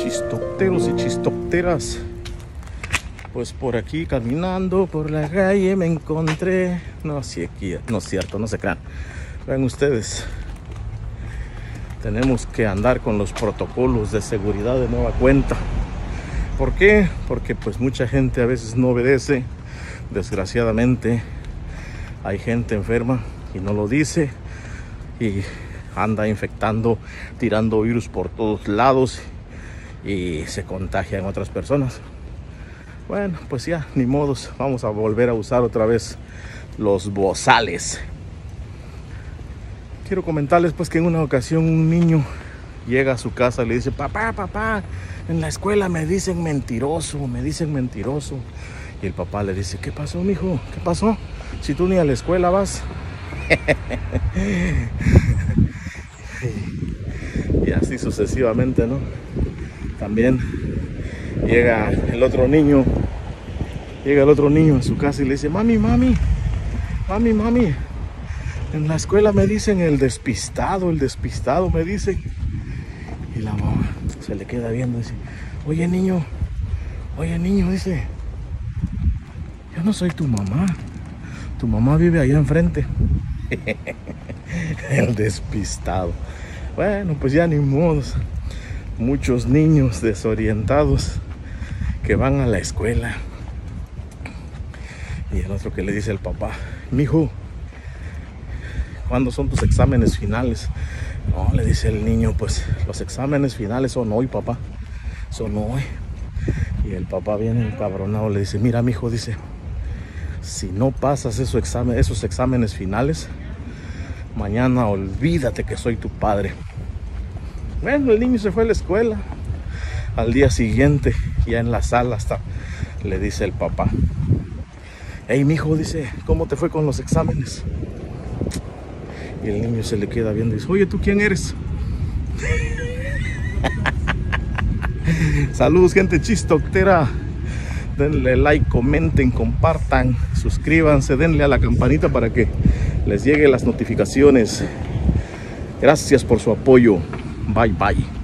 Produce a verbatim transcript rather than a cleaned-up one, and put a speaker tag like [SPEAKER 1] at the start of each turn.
[SPEAKER 1] chistocteros y chistocteras. Pues por aquí caminando por la calle me encontré. No, sí, aquí, no es cierto, no se crean. Vean ustedes, tenemos que andar con los protocolos de seguridad de nueva cuenta. ¿Por qué? Porque pues mucha gente a veces no obedece. Desgraciadamente hay gente enferma y no lo dice y anda infectando, tirando virus por todos lados y se contagia en otras personas. Bueno, pues ya, ni modos, vamos a volver a usar otra vez los bozales. Quiero comentarles pues que en una ocasión un niño llega a su casa y le dice: papá, papá, en la escuela me dicen mentiroso, me dicen mentiroso. Y el papá le dice: ¿qué pasó, mijo? ¿Qué pasó? Si tú ni a la escuela vas. Y así sucesivamente, ¿no? También llega el otro niño, llega el otro niño a su casa y le dice: mami, mami, mami, mami, en la escuela me dicen el despistado, el despistado me dicen. Y la mamá se le queda viendo y dice: oye niño, oye niño, dice, yo no soy tu mamá, tu mamá vive allá enfrente. El despistado. Bueno, pues ya ni modos. Muchos niños desorientados que van a la escuela. Y el otro que le dice al papá: mijo, ¿cuándo son tus exámenes finales? No, le dice el niño: pues los exámenes finales son hoy, papá, son hoy. Y el papá viene encabronado, le dice: mira, mijo, dice, si no pasas esos exámenes, esos exámenes finales, mañana olvídate que soy tu padre. Bueno, el niño se fue a la escuela. Al día siguiente, ya en la sala, hasta le dice el papá: hey, mijo, dice, ¿cómo te fue con los exámenes? Y el niño se le queda viendo y dice: oye, ¿tú quién eres? Saludos, gente chistoctera. Denle like, comenten, compartan, suscríbanse, denle a la campanita para que les lleguen las notificaciones. Gracias por su apoyo. Bye, bye.